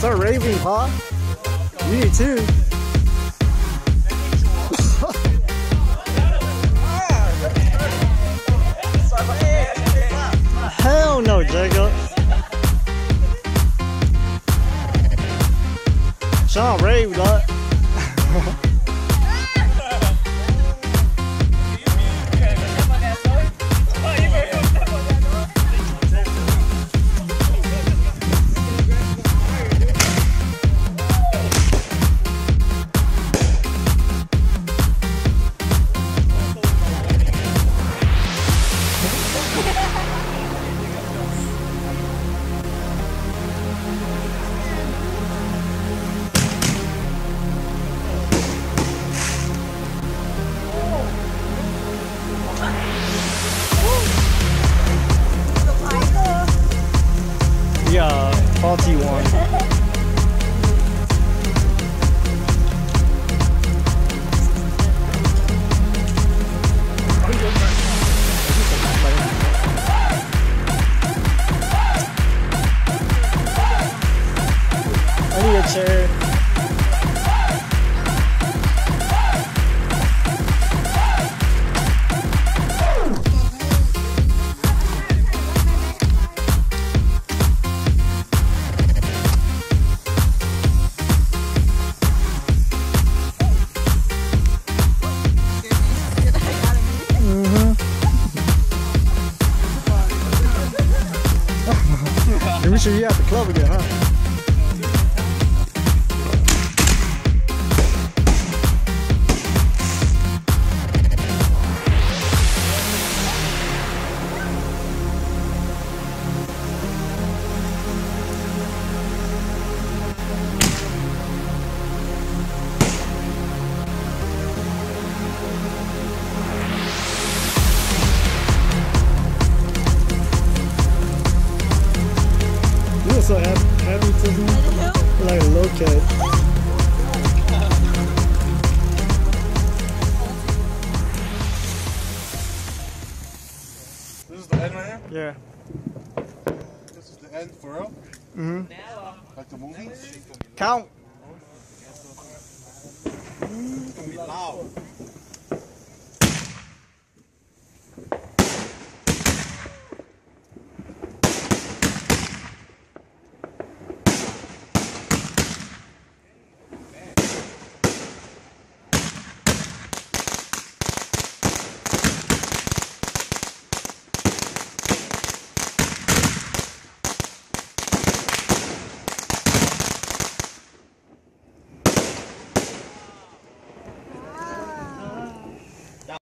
Start raving, huh? You need to. Hell no, Jacob. Sean raved up. Yeah, faulty one. I need a chair. Let me show you at the club again, huh? You were so happy to me. Like a little kid. This is the end right here? Yeah. This is the end for real? Mm-hmm. Like the movie? Count. It's gonna be loud.